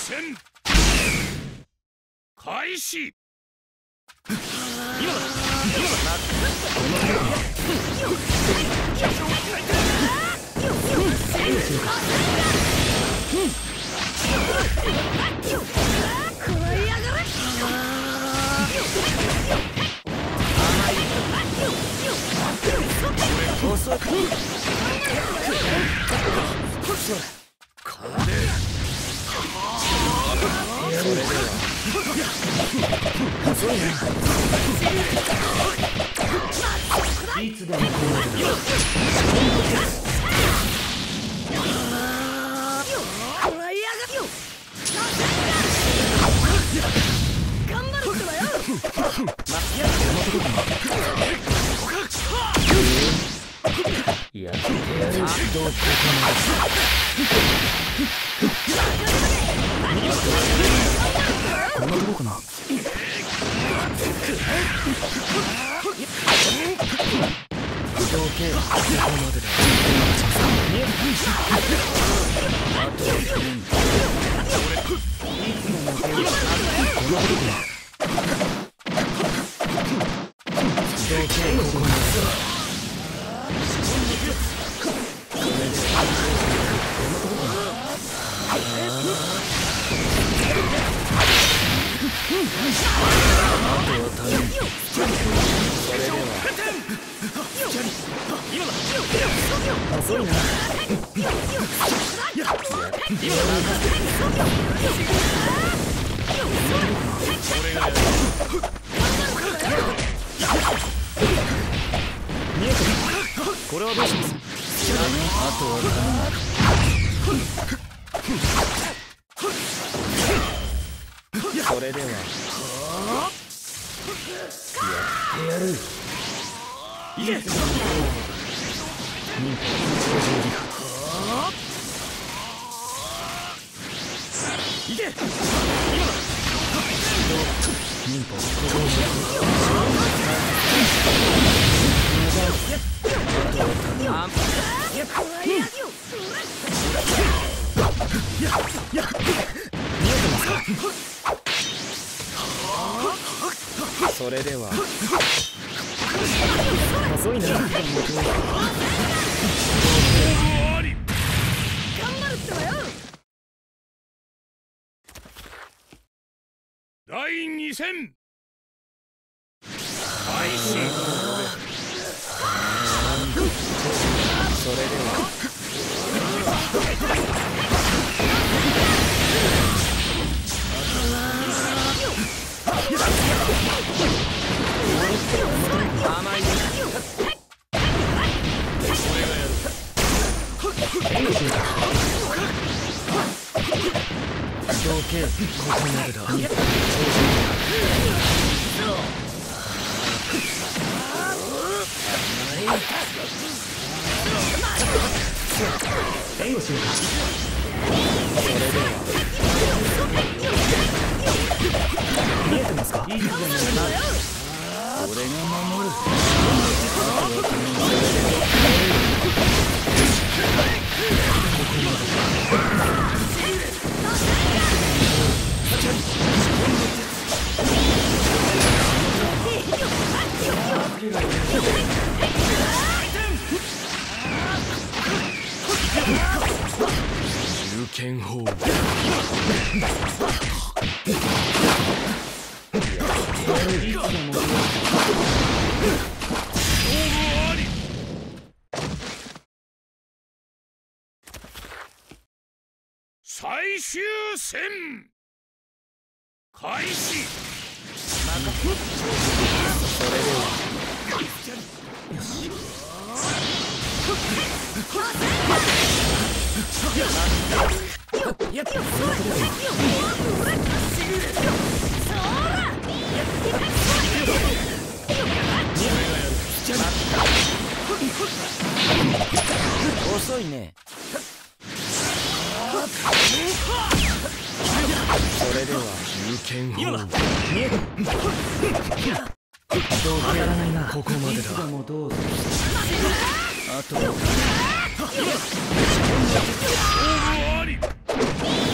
戦開始。 いつでもやってやる。どうここんなとこかな。どけ、ここまでだ。あとは頼む。いつもの手をこんなとこかな。どけ、ここまでだ。遅いな。これはどうします。あとはそれではやってやる。いけ。いけ。忍法それでは遅いな。 第2戦開始。 それでは甘い。どけ、ここまでだ。援護しようか。それでは見えてますか。いいですね。俺が守る。銃剣砲。 最終戦開始。 それでは遅いね。それでは銃剣砲。どうやらないな。ここまでだ。あとは